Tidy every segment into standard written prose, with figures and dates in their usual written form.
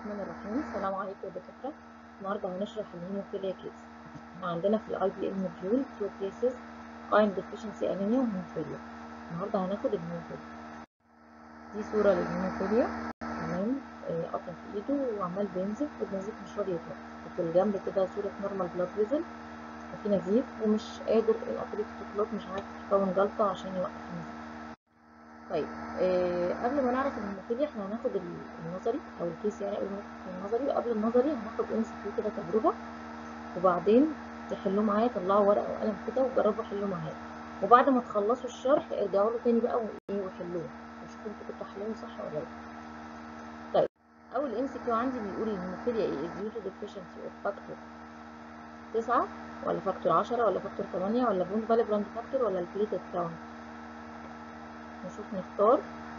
الرحمن الرحيم. السلام عليكم يا دكاترة. النهارده هنشرح الهيموفيليا كيس. احنا عندنا في الاي بي ام موديول 2 كيسز، ايرون ديفيشنسي انيميا وهيموفيليا. النهارده هناخد الهيموفيليا. دي صورة للهيموفيليا، تمام. قطع في ايده وعمال بينزف والنزيف مش راضي يطلع، وفي الجنب كده صورة نورمال بلاد فيزل وفي نزيف ومش قادر الابيليتيك كلوت مش عارف يكون جلطة عشان يوقف النزيف. طيب قبل ما نعرف الهيموفيليا احنا هناخد النظري او الكيس، يعني قبل ما ندخل النظري وقبل النظري هناخد MCQ كده تجربه، وبعدين تحلوه معايا، طلعوا ورقه وقلم كده وجربوا حلوه معايا، وبعد ما تخلصوا الشرح ارجعوا له تاني بقى وحلوه وشوفوا انتوا كنتوا حلوه صح ولا لا. طيب اول MCQ عندي بيقول الهيموفيليا ايه؟ is due to deficiency of factor 9 ولا فاكتور 10 ولا فاكتور 8 ولا بون فاليبراند فاكتور ولا البليتد كاونت؟ نشوف نختار.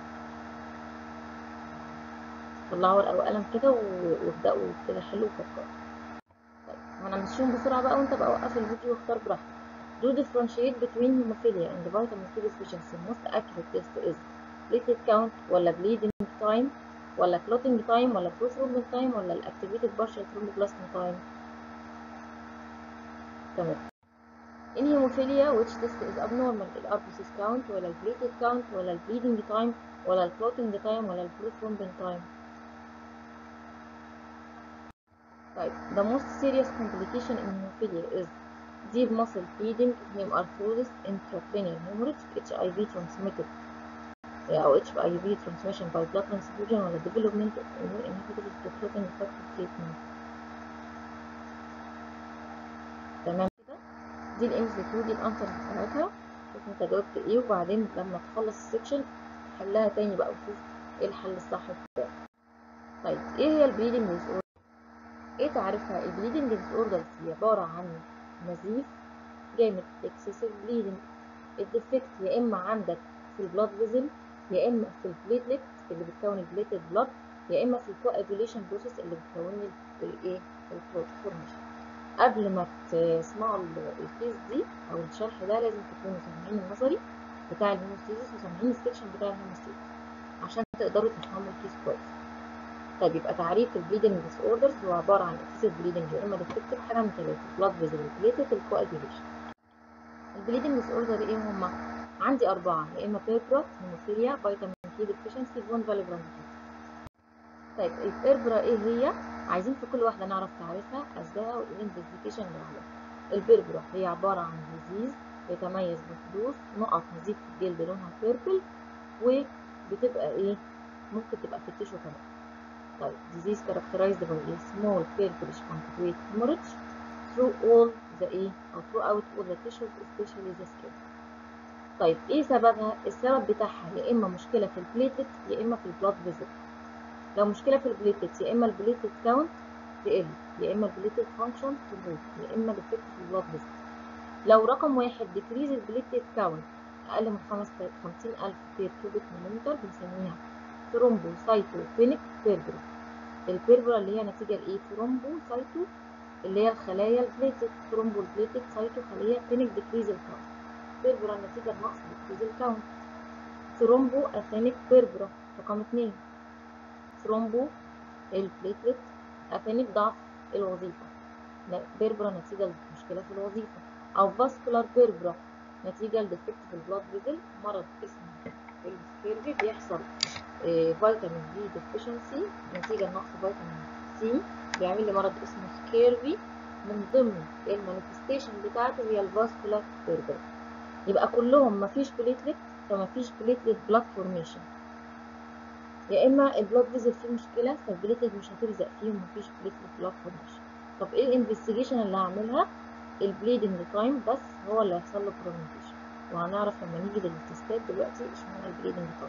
طلعوا ورقة وقلم كده وابدأوا كده حلوا وفكروا. طيب هنمشيهم بسرعة بقى وانت بقى وقف الفيديو واختار براحتك. Do differentiate between hemophilia and vitamin C deficiency. Most accurate test is platelet count ولا bleeding time ولا clotting time ولا prothrombin time ولا activated partial thromboplastin time. تمام. In hemophilia which test is abnormal؟ RBC count ولا platelet count ولا bleeding time ولا clotting time ولا prothrombin time. طيب the most serious complication in hemophilia is deep muscle bleeding, hemarthrosis, intracranial hemorrhage, HIV transmitted أو HIV transmission by blood transfusion ولا development of immune inhibitors to clotting factor treatment. تمام كده؟ دي الMCQ، دي الأنسر بتاعتها. شوف انت جاوبت ايه، وبعدين لما تخلص السكشن حلها تاني بقى وشوف ايه الحل الصح بتاعك. طيب ايه هي البليدنج ديس اوردر؟ ايه تعريفها؟ البليدنج ديس اوردر هي عبارة عن نزيف جامد excessive bleeding. الديفكت يا اما عندك في البلاد فيزل، يا اما في البليتلت اللي بتكون البليتد بلاد، يا اما في الكواجوليشن بروسيس اللي بتكون الايه الكلوت فورميشن. قبل ما تسمعوا الكيس دي او الشرح ده لازم تكونوا سامعين النظري بتاع الهيموستيزيس وسامعين السكشن بتاع الهيموستيزيس عشان تقدروا تفهموا الكيس كويس. طيب يبقى تعريف البليدنج ديس اوردرز هو عباره عن اكسسيف بليدنج يا اما ديفكتيف حاجه من ثلاثه: بلاد فيزل، البليتد، الكواجوليشن. البليدنج ديس اوردر ايه هما؟ عندي اربعه: يا اما بيربرا، هيموفيليا، فيتامين كي ديفيشنسي، فون فاليبراند. طيب البيربرا ايه هي؟ عايزين في كل واحده نعرف تعريفها، اسبابها والانفستيجيشن اللي عليها. البيربرا هي عباره عن ديزيز يتميز بحدوث نقط نزيف في الجلد لونها بيربل، وبتبقى ايه؟ ممكن تبقى في التيشو كمان. طيب disease characterized by a small purplish punctuate hemorrhage through all the throughout all the tissues especially the skin. طيب ايه سببها؟ السبب بتاعها يا اما مشكله في البليتلت يا اما في البلاد فيزل. لو مشكله في البليتلت يا اما البليتلت كاونت تقل، يا اما البليتلت فانكشن تموت، يا اما ديفكت في البلاد فيزل. لو رقم واحد decrease البليتلت كاونت اقل من 50,000 بير كيوبيك مليمتر بنسميها ثرومبوسايتوبينيك بيربرا. البيربرا اللي هي نتيجه لايه؟ ثرومبوسايتو اللي هي الخلايا البليتلت، ثرومبو البليتلت، سايتو خليه، بينيك ديكريز الكاونت. بيربرا نتيجه لنقص ديكريز الكاونت. ثرومبو اثينيك بيربرا رقم 2. ثرومبو البليتلت اثينيك ضعف الوظيفه، بيربرا نتيجه لمشكله في الوظيفه. او فاسكولار بيربرا نتيجه لديفكت في البلاد فيزل، مرض اسمه السكيرفي بيحصل فيتامين دي ديفيشنسي نتيجه لنقص فيتامين سي بيعمل لي مرض اسمه سكيرفي. من ضمن المانيفستيشن بتاعته هي الفاسكولار بيربرا. يبقى كلهم مفيش بليتلت فمفيش بليتلت بلاد فورميشن، يا اما البلاد فيزل فيه مشكله فالبليتلت مش هتلزق فيه ومفيش بليتلت بلاد فورميشن. طب ايه الانفستيجيشن اللي هعملها؟ البليدنج تايم بس هو اللي هيحصل له برولونجيشن، وهنعرف لما نيجي للتستات دلوقتي اشمعنى البليدنج تايم.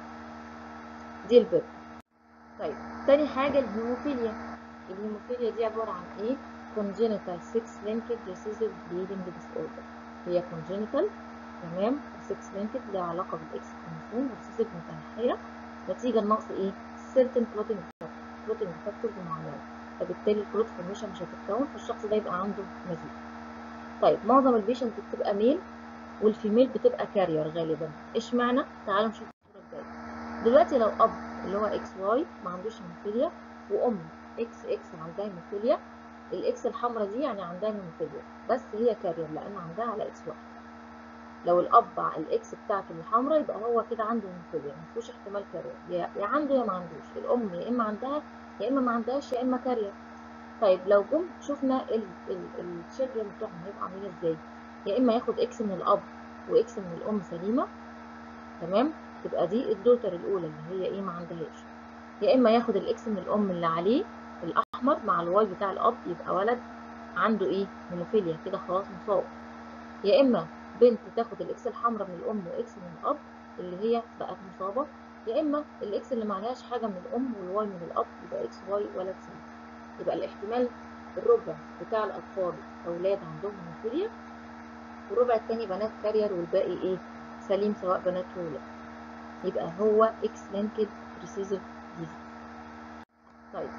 دي البيربرا. طيب تاني حاجه الهيموفيليا. الهيموفيليا دي عباره عن ايه؟ congenital 6 linked recessive bleeding disorder. هي congenital، تمام، 6 linked لها علاقه بالاكس كروموسوم، recessive متنحيه نتيجه لنقص ايه؟ certain clotting factors معينه، فبالتالي الكلوت فورميشن مش هتتكون فالشخص ده يبقى عنده نزيف. طيب معظم البيشنت بتبقى ميل والفيميل بتبقى كارير غالبا. اشمعنى؟ تعالوا نشوف الصوره الجايه. دلوقتي لو اب اللي هو اكس واي ما عندوش هيموفيليا، وام اكس اكس عندها هيموفيليا. الاكس الحمراء دي يعني عندها هيموفيليا بس هي كارير لان عندها على اكس واحد. لو الاب الاكس بتاعته الحمراء يبقى هو كده عنده هيموفيليا، مفيهوش احتمال كارير، يا عنده يا ما عندوش. الام يا اما عندها يا اما ما عندهاش يا اما كارير. طيب لو جم شفنا الشيلدرن بتوعهم هيبقوا عاملين ازاي؟ يا اما ياخد اكس من الاب واكس من الام سليمه، تمام، تبقى دي الدوتر الاولى اللي هي ايه ما عندهاش. يا اما ياخد الاكس من الام اللي عليه الاحمر مع الواي بتاع الاب، يبقى ولد عنده ايه هيموفيليا كده خلاص مصاب. يا اما بنت تاخد الاكس الحمراء من الام واكس من الاب اللي هي بقت مصابه. يا اما الاكس اللي معلهاش حاجه من الام والواي من الاب، يبقى اكس واي ولد سليم. يبقى الاحتمال الربع بتاع الاطفال اولاد عندهم هيموفيليا، والربع التاني بنات كارير، والباقي ايه سليم سواء بنات وولاد. يبقى هو اكس لينكد ريسيسيف ديزيز. طيب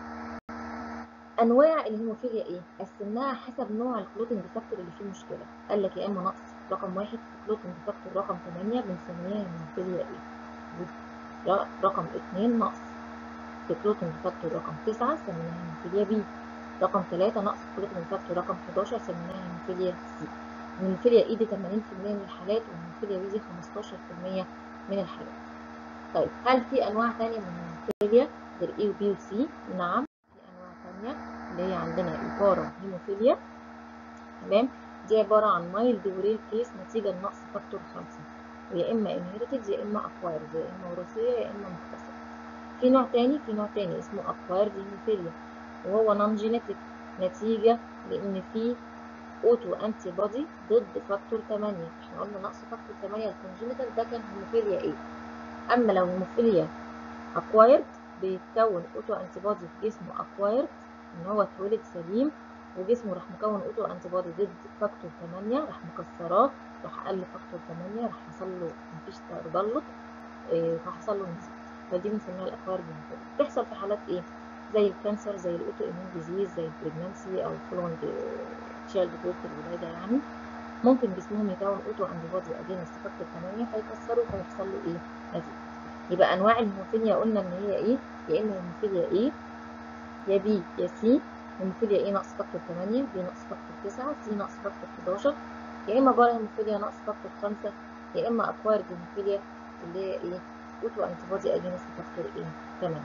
انواع الهيموفيليا ايه؟ قسمناها حسب نوع الكلوتنج فاكتور اللي فيه مشكله. قال لك يا اما نقص رقم 1 في كلوتنج فاكتور رقم 8 بنسميها هيموفيليا ايه، رقم 2 نقص في كلوتنج فاكتور رقم 9 سميناها هيموفيليا بي، رقم 3 نقص في كلوتنج فاكتور رقم 11 سميناها هيموفيليا سي. الهيموفيليا اي دي 80% من الحالات، والهيموفيليا بي دي 15% من الحالات. طيب هل في انواع ثانيه من الهيموفيليا غير اي وبي وسي؟ نعم في انواع ثانيه، اللي هي عندنا البارا هيموفيليا، تمام، دي عباره عن مايلد ورير كيس نتيجه لنقص فاكتور 5، ويا اما انهيرتد يا اما اكوايرد، يا اما وراثيه يا اما مكتسبه. في نوع تاني اسمه اكوايرد هيموفيليا، وهو نون جينيتك نتيجه لان في اوتو انتي بودي ضد فاكتور 8. احنا قلنا نقص فاكتور 8 الكونجينيتال ده كان هيموفيليا ايه. اما لو هيموفيليا اكوايرد بيتكون اوتو انتي بودي في جسمه اكوايرد ان هو اتولد سليم، وجسمه راح مكون اوتو انتي بودي ضد فاكتور 8، راح مكسراه، راح قل فاكتور 8، راح حصل له مفيش تجلط، فحصل له نزيف. فدي بنسميها الاكوايرد هيموفيليا. بتحصل في حالات ايه؟ زي الكانسر، زي الاوتو ايمون ديزيز، زي البريجنانسي او فلوينج تشايلد بيرث، الولاده يعني. ممكن جسمهم يكون اوتو انتي بودي اجينست فاكتور 8 فيكسروا فيحصل له ايه نزيف. يبقى انواع الهيموفيليا قلنا ان هي ايه؟ يا اما هيموفيليا ايه يا بي يا سي. هيموفيليا ايه نقص فاكتور 8، بي نقص فاكتور 9، سي نقص فاكتور 11. يا اما بارا هيموفيليا نقص فاكتور 5، يا اما اكوايرد هيموفيليا اللي هي ايه اوتو انتي بودي اجينست فاكتور ايه 8.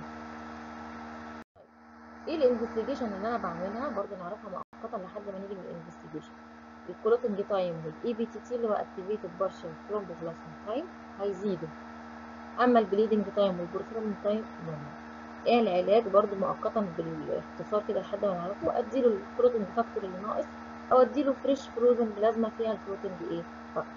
ايه الانفستيجيشن اللي انا بعملها برضه نعرفها مؤقتا لحد ما نيجي للانفستيجيشن. الكلوتنج تايم والاي بي تي تي اللي هو اكتيفيتد بارشل ثرومبوبلازم تايم هيزيدوا، اما البليدنج تايم والبروثرومبين تايم نورمال. ايه العلاج برضو مؤقتا بالاختصار كده لحد ما نعرفه؟ اديله الكلوتنج فاكتور اللي ناقص، او اديله فريش فروزن بلازما فيها الكلوتنج ايه فاكتور.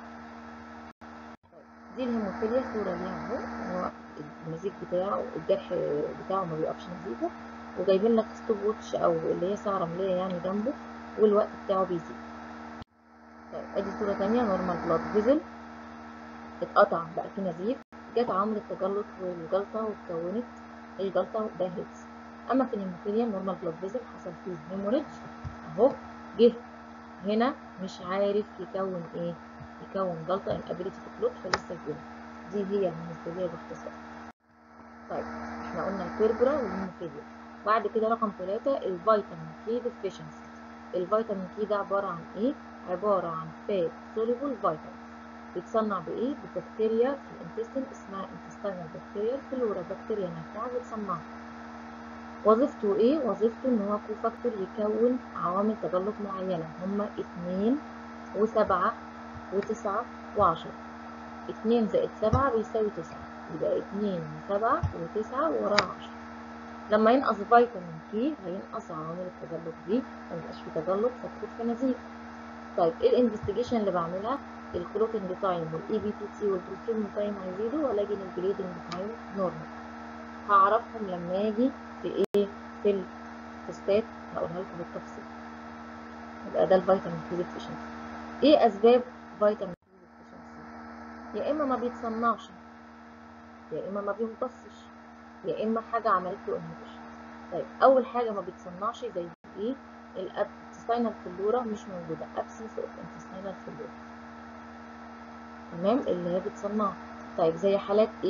دي الهيموفيليا صوره ليها اهو، هو النزيف بتاعه الجرح بتاعه ما بيقفش نزيفه، وجايبين لك ستوب ووتش او اللي هي ساعه رمليه يعني جنبه، والوقت بتاعه بيزيد. طيب ادي صوره ثانيه نورمال بلاد فيزل اتقطع بقى في نزيف، جت عملت تجلط والجلطه واتكونت الجلطه وده هيلز. اما في الهيموفيليا نورمال بلاد فيزل حصل فيه هيموريدج اهو، جه هنا مش عارف يكون ايه، يكون جلطه انابيليتي تو كلوت فلسه فيها. دي هي الهيموفيليا باختصار. طيب احنا قلنا البيربرا والهيموفيليا. بعد كده رقم 3 الفيتامين كي ديفيشنسي. الفيتامين كي ده عباره عن ايه؟ عباره عن فات سوليبل فيتامين، بيتصنع بايه؟ ببكتيريا في الانتستين اسمها انتستينال بكتيريا فلورا، بكتيريا نافعه بتصنعها. وظيفته ايه؟ وظيفته ان هو كوفاكتور يكون عوامل تجلط معينه، هما 2 و7 و9 و10. 2 زائد 7 بيساوي 9، يبقى 2 و7 و9 ووراها 10. لما ينقص فيتامين كي هينقص عوامل التجلط دي، ميبقاش في تجلط فتدخل في نزيف. طيب ايه الانفستيجيشن اللي بعملها؟ الكلوتنج تايم والاي بي تي تي والبروثرومبين تايم هيزيدوا، ولكن البليدنج تايم نورمال. هعرفهم لما اجي في ايه؟ في التستات هقولها لكم بالتفصيل. يبقى ده الفيتامين كي ديفيشنسي. ايه اسباب فيتامين كي ديفيشنسي؟ يا اما ما بيتصنعش، يا اما ما بيمتصش، يا اما حاجه عملت له انهبيشن. طيب اول حاجه ما بيتصنعش زي ايه؟ الانتستينال فلورا مش موجوده، ابسنس اوف انتستينال فلورا، تمام، اللي هي بتصنعها. طيب زي حالات ايه؟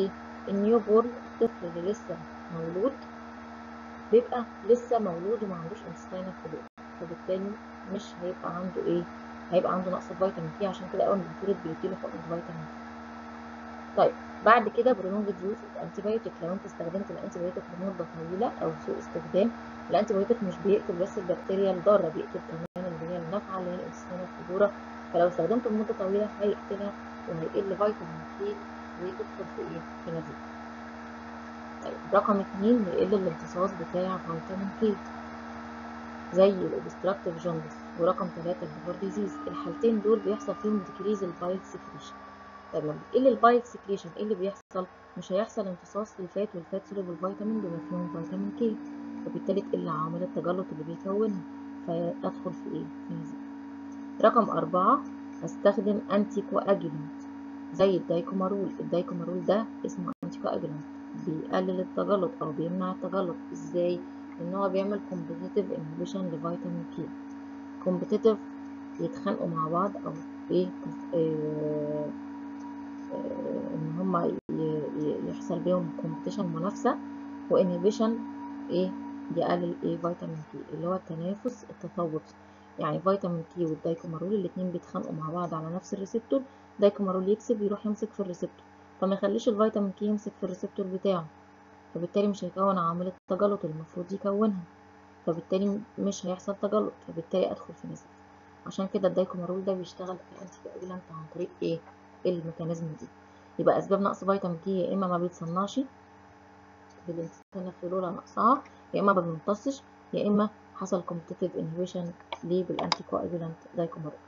النيو بورن الطفل اللي لسه مولود بيبقى لسه مولود وما عندوش انتستينال فلويد، فبالتالي مش هيبقى عنده ايه، هيبقى عنده نقص في فيتامين كي، عشان كده اول ما بيتولد بيديله حقن فيتامين كي. طيب بعد كده برولونجد يوز الانتي بايوتيك. لو انت استخدمت الانتي بايوتيك لمده طويله او سوء استخدام، الانتي بايوتيك مش بيقتل بس البكتيريا الضاره، بيقتل كمان اللي هي النافعه اللي هي الانتستينال فلورا، فلو استخدمته لمده طويله هيقتلها وهيقل فيتامين كي وتدخل في ايه، في نزيف. طيب رقم 2 يقل الامتصاص بتاع فيتامين كي زي الاوبستراكتيف جوندس. ورقم 3 الليفر ديزيز. الحالتين دول بيحصل فيهم ديكريز البايل سكريشن. طب لما بتقل البايل سكريشن ايه اللي بيحصل؟ مش هيحصل امتصاص للفات والفات سوليبل فيتامين بما فيهم فيتامين كي، فبالتالي تقل عوامل التجلط اللي بيكونها، فادخل في ايه، في نزيف. رقم 4 استخدم انتي كواجولانت زي الدايكومارول. الدايكومارول ده اسمه انتي كواجولانت، بيقلل التجلط او بيمنع التجلط. ازاي؟ ان هو بيعمل كومبتيتيف انهبيشن لفيتامين كي. كومبتيتيف يتخانقوا مع بعض او ايه، ان هما يحصل بيهم كومبتيشن، منافسه، وانهبيشن ايه، يقلل ايه، فيتامين كي، اللي هو التنافس التفاوتي. يعني فيتامين كي والدايكومارول الاتنين بيتخانقوا مع بعض على نفس الريسبتور، دايكومارول يكسب يروح يمسك في الريسبتور، فما يخليش الفيتامين كي يمسك في الريسبتور بتاعه، فبالتالي مش هيكون عوامل التجلط اللي المفروض يكونها، فبالتالي مش هيحصل تجلط، فبالتالي ادخل في نزيف. عشان كده الدايكومارول ده بيشتغل في الانتي كواجولانت عن طريق ايه، الميكانيزم دي. يبقى اسباب نقص فيتامين كي يا اما ما بيتصنعش بالانتستينال فلورا نقصها، يا اما ما بيمتصش، يا اما حصل كومبتيتيف انهبيشن ليه بالانتي كواجولانت دايكومارول.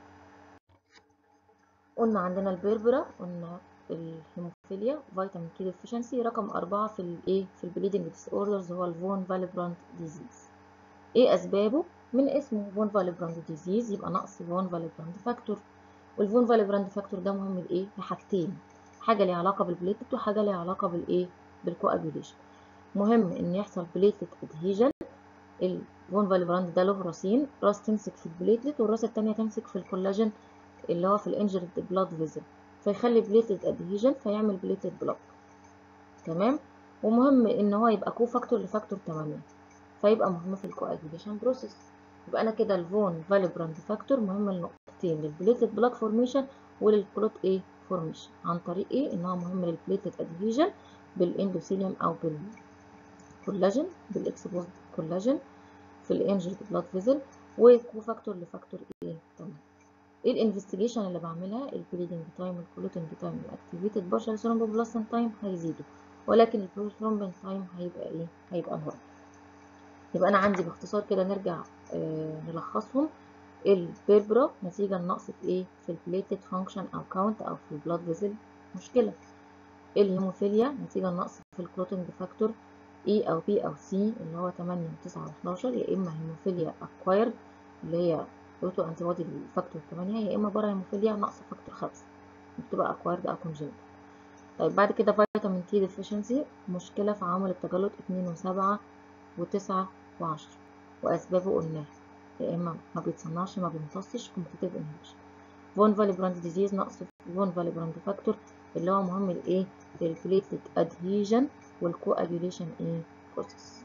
قلنا عندنا البربرا، قلنا الهيموفيليا، فيتامين كي ديفيشنسي. رقم 4 في الايه، في البليدنج ديس اوردرز هو الفون فالبراند ديزيز. ايه اسبابه؟ من اسمه فون فالبراند ديزيز يبقى نقص فون فالبراند فاكتور. والفون فالبراند فاكتور ده مهم لايه؟ لحاجتين، حاجه ليها علاقه بالبليتلت وحاجه ليها علاقه بالايه، بالكواجوليشن. مهم ان يحصل بليتلت ادهيجن. الفون فالبراند ده له راسين، راس تمسك في البليتلت والراس التانية تمسك في الكولاجين اللي هو في الانجرد بلاد فيزل، فيخلي بليتلت ادهيجن فيعمل بليتلت بلوك. تمام. ومهم ان هو يبقى كو فاكتور لفاكتور 8، فيبقى مهم في الكواجوليشن بروسيس. يبقى انا كده الفون فالبراند فاكتور مهم لنقطتين، للبليتلت بلاك فورميشن وللكلوت ايه، فورميشن. عن طريق ايه؟ ان هو مهم للبليتلت ادهيجن بالاندوثيليوم او بالكولاجين، بالاكسبوزد كولاجين في الانجرد بلاد فيزل، وكو فاكتور لفاكتور ايه، 8. ايه الانفستيجيشن اللي بعملها؟ البليدنج تايم، الكلوتنج تايم، الاكتيفيتد بارشال ثرومبوبلاستين تايم هيزيدوا، ولكن البروثرومبين تايم هيبقى ايه، هيبقى نورمال. يبقى انا عندي باختصار كده نرجع نلخصهم. البيربرا نتيجه لنقص في ايه، في البليتد فانكشن او كاونت او في البلاد فيزل، مشكله. الهيموفيليا نتيجه لنقص في الكلوتنج فاكتور اي او بي او سي اللي هو 8 و9 و11، يا اما هيموفيليا اكوايرد اللي هي اوتو انتي بودي للفاكتور 8، يا اما بارا هيموفيليا نقص فاكتور 5 بتبقى اكوايرد او كونجنت. طيب بعد كده فيتامين كي ديفيشنسي، مشكله في عوامل التجلط 2 و7 و9 و10، واسبابه قلناها، يا اما ما بيتصنعش ما بيمتصش كومبتيتيف انهبيشن. فون فالبراند ديزيز نقص في فون فالبراند فاكتور اللي هو مهم لايه، للبليتلت ادهيجن والكواجوليشن ايه، بروسيس.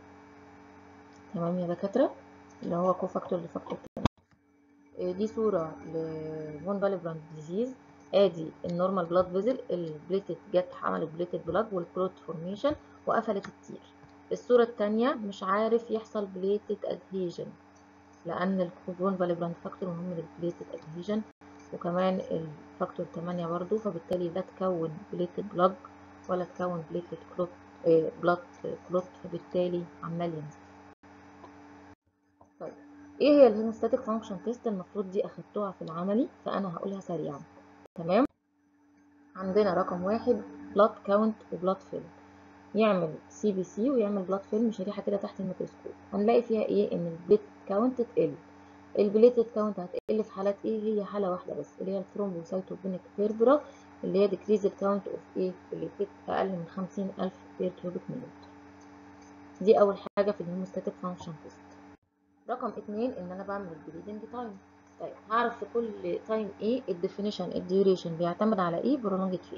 تمام يا دكاتره، اللي هو كو فاكتور لفاكتور 8. دي صوره لفون فالبراند ديزيز. ادي النورمال بلاد فيزل، البليتلت جت عملت بليتلت بلاد والكلوت فورميشن وقفلت التير. الصوره الثانيه مش عارف يحصل بليتلت ادهيجن، لان الفون فالبراند فاكتور مهم للبليتلت ادهيجن، وكمان الفاكتور 8 برضو، فبالتالي لا تكون بليتلت بلاج ولا تكون بليتلت كلوت بلاد كلوت، فبالتالي عمال ينزل. طيب ايه هي الهيموستاتيك فانكشن تيست؟ المفروض دي اخدتوها في العملي فانا هقولها سريعا. تمام. عندنا رقم 1 بلاد كاونت وبلاد فيلم. يعمل سي بي سي ويعمل بلاد فيلم، شريحه كده تحت الميكروسكوب، هنلاقي فيها ايه، ان البليت كاونت تقل. البليتد كاونت هتقل في حالات ايه؟ هي حاله واحده بس اللي هي الثرومبوسايتوبينيك بيربرا، اللي هي ديكريز الكاونت اوف ايه، الليبيد اقل من 50,000 بير كيوبيك مليمتر. دي اول حاجه في الهيموستاتيك فانكشن تيست. رقم 2 ان انا بعمل البليدنج تايم. طيب هعرف في كل تايم ايه الديفينيشن، الديوريشن بيعتمد على ايه، برولونجد في ايه.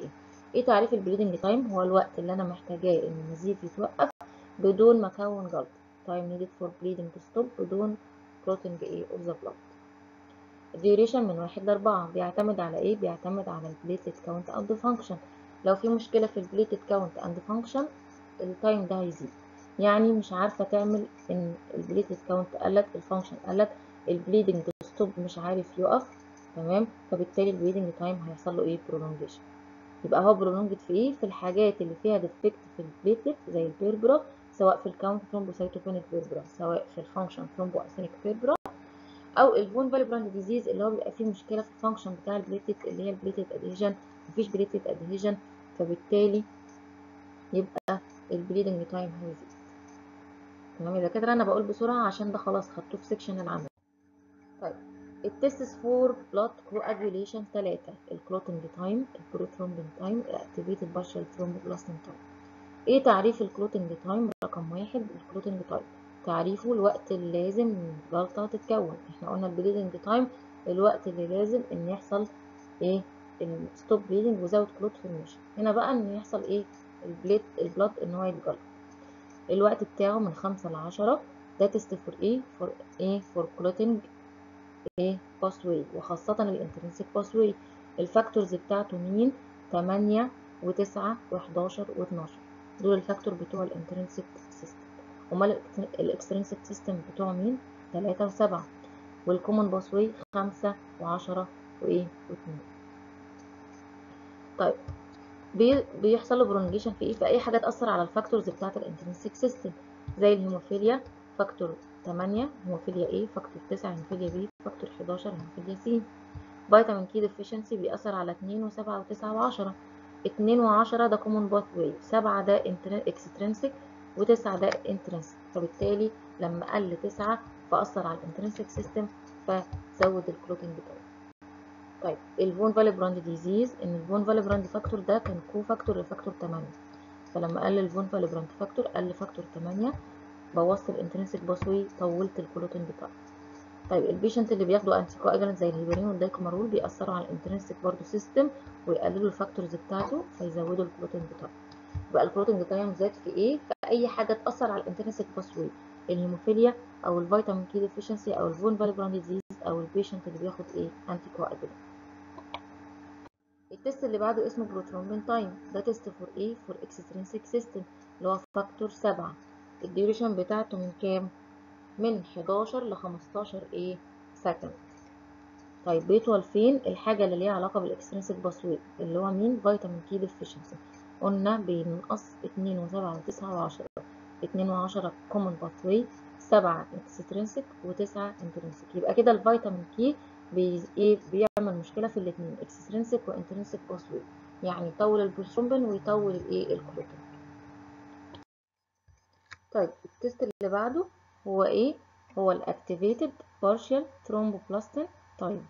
ايه تعريف البليدنج تايم؟ هو الوقت اللي انا محتاجاه ان النزيف يتوقف بدون ما اكون جلطه. time needed for bleeding to stop بدون clotting ايه of the blood. الديوريشن من 1 ل4 بيعتمد على ايه؟ بيعتمد على البليتلت كاونت اند فانكشن. لو في مشكله في البليتلت كاونت اند فانكشن التايم ده هيزيد. يعني مش عارفه تعمل ان البليتلت كاونت قلت، الفانكشن قلت، البليدنج ستوب مش عارف يقف، تمام؟ فبالتالي البليدنج تايم هيحصل له ايه؟ برولونجيشن. يبقى هو برولونجد في ايه؟ في الحاجات اللي فيها ديفكت في البليتلت زي البيربرا، سواء في الكاونت ثرومبوسايتوبينيك بيربرا، سواء في الفانكشن ثرومبواسينيك بيربرا، او الفون فالبراند ديزيز اللي هو بيبقى فيه مشكله في الفانكشن بتاع البليتلت اللي هي البليتلت ادهيجن، مفيش بليتلت ادهيجن، فبالتالي يبقى البليدنج تايم هيزيد. تمام يا دكاتره؟ انا بقول بسرعه عشان ده خلاص خدتوه في سيكشن العمل. طيب التستس فور بلاد كواجوليشن 3: الكلوتنج تايم، البروثرومبين تايم، الاكتيفيتد بارشال ثرومبوبلاستين تايم. ايه تعريف الكلوتنج تايم؟ رقم 1 الكلوتنج تايم تعريفه الوقت اللي لازم الجلطة تتكون. احنا قلنا البليدنج تايم الوقت اللي لازم ان يحصل ايه؟ الستوب بليدنج وزاوت كلوت فورميشن. هنا بقى ان يحصل ايه؟ البلاد ان هو يتجلط. الوقت بتاعه من 5 ل10. ده تست فور ايه؟ فور ايه؟ فور كلوتنج ايه؟ باثواي، وخاصة الانترنسيك باثواي. الفاكتورز بتاعته مين؟ 8 و9 و11 و12. دول الفاكتور بتوع الانترنسيك سيستم. امال الاكسترنسيك سيستم بتوع مين؟ 3 و7. والكومن باثواي 5 و10 وايه؟ و2. طيب بيحصل له برونجيشن في ايه؟ في اي حاجه تاثر على الفاكتورز بتاعه الانترنسيك سيستم، زي الهيموفيليا فاكتور 8، هيموفيليا ايه فاكتور 9، هيموفيليا بي فاكتور 11، هيموفيليا سي. فيتامين كي ديفيشنسي بيأثر على 2 و7 و9 و10. 2 و10 ده كومون باث واي، 7 ده اكسترنسيك، و9 ده انترنسيك. فبالتالي لما قل 9 فأثر على الانترنسيك سيستم فزود الكلوتنج بتاعه. طيب الفون فالبراند ديزيز، ان الفون فالبراند فاكتور ده كان كو فاكتور لفاكتور 8، فلما قل الفون فالبراند فاكتور قل فاكتور 8، بوظت الانترنسيك باثوي، طولت الكلوتنج بتاعه. طيب البيشنت اللي بياخدوا انتي كواجلانت زي الهيبرين والدايكومارول بيأثروا على الانترنسيك برضه سيستم ويقللوا الفاكتورز بتاعته فيزودوا الكلوتنج تايم. يبقى الكلوتنج تايم زاد في ايه؟ في اي حاجه تأثر على الانترنسيك باثوي، الهيموفيليا او الفيتامين كي ديفيشنسي او الفون فالبراند ديزيز او البيشنت اللي بياخد ايه؟ انتي كواجلانت. التست اللي بعده اسمه بروثرومبين تايم. ده تست فور ايه؟ فور اكسترنسيك سيستم اللي هو فاكتور 7. الديوريشن بتاعته من كام؟ من 11 ل 15 ايه؟ سكند. طيب بيطول فين؟ الحاجة اللي ليها علاقة بالاكسترنسيك باثوي اللي هو مين؟ فيتامين كي ديفيشنسي. قلنا بينقص 2 و7 و9 و10. 2 و10 كومن باثوي، 7 اكسترنسيك و9 انترنسيك. يبقى كده الفيتامين كي بيعمل مشكلة في الاثنين اكسترنسيك وانترنسيك باثوي، يعني يطول البروثرومبين ويطول الايه؟ الكلوتين. طيب التست اللي بعده هو ايه؟ هو الاكتيفيتد بارشال ثرومبوبلاستين تايم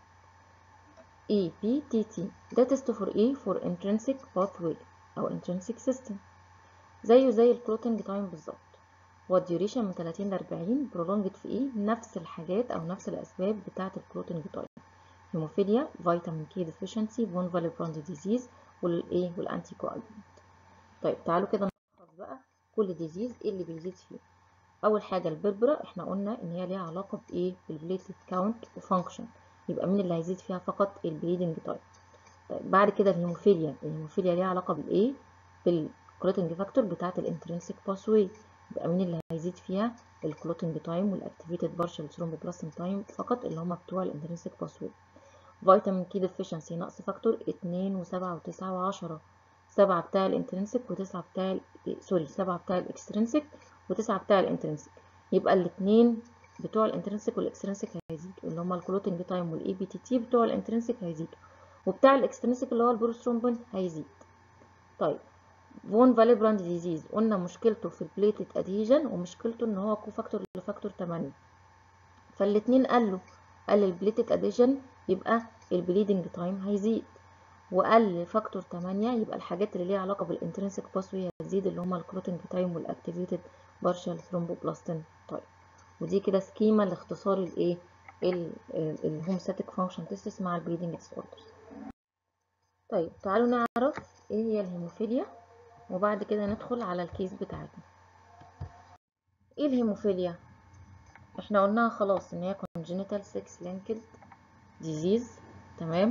EPTT. ده تست فور ايه؟ فور intrinsic pathway او intrinsic system، زيه زي الكلوتنج تايم بالظبط. هو الديوريشن من 30 ل 40. برولونجد في ايه؟ نفس الحاجات او نفس الاسباب بتاعه الكلوتنج تايم، هيموفيليا، فيتامين كي ديفيشنسي، فون فالبراند ديزيز، والايه؟ والانتي كواجولانت. طيب تعالوا كده نلخص بقى كل ديزيز ايه اللي بيزيد فيه. اول حاجه البربرة، احنا قلنا ان هي ليها علاقه بايه؟ بالبليتلت كاونت وفانكشن، يبقى مين اللي هيزيد فيها؟ فقط البليدنج تايم. بعد كده الهيموفيليا ليها علاقه بالايه؟ بالكلوتنج فاكتور بتاعه الانترنسيك باثوي، يبقى مين اللي هيزيد فيها؟ الكلوتنج تايم والاكتيفيتد بارشال ثرومبوبلاستين تايم فقط اللي هم بتوع الانترنسيك باثوي. فيتامين كي ديفيشنسي نقص فاكتور 2 و7 و9 و10. 7 بتاع الانترنسيك و9 بتاع سوري 7 بتاع الاكسترنسيك و9 بتاع الانترنسيك، يبقى الاثنين بتوع الانترنسيك والاكسترنسيك هيزيدوا اللي هم الكلوتنج تايم والاي بي تي تي بتوع الانترنسيك هيزيدوا، وبتاع الاكسترنسيك اللي هو البروثرومبين هيزيد. طيب فون فالبراند ديزيز قلنا مشكلته في البليتلت ادهيجن ومشكلته ان هو كوفاكتور لفاكتور 8، فالاتنين قل البليتلت ادهيجن يبقى البليدنج تايم هيزيد، وقل فاكتور 8 يبقى الحاجات اللي ليها علاقه بالانترنسيك باثوي هتزيد اللي هما الكلوتنج تايم والاكتيفيتد بارشال ثرومبوبلاستين تايم. ودي كده سكيما لاختصار الايه؟ الهوموستاتيك فانكشن تيستس مع البليدنج ديس اوردرز. طيب تعالوا نعرف ايه هي الهيموفيليا، وبعد كده ندخل على الكيس بتاعتنا. ايه الهيموفيليا؟ احنا قلناها خلاص ان هي congenital sex linked disease، تمام،